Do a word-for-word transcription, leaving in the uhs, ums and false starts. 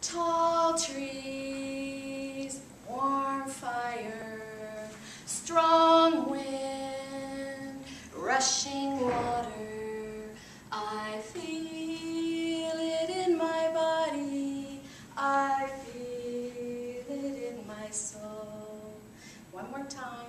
Tall trees, warm fire, strong wind, rushing water. I feel it in my body, I feel it in my soul. One more time.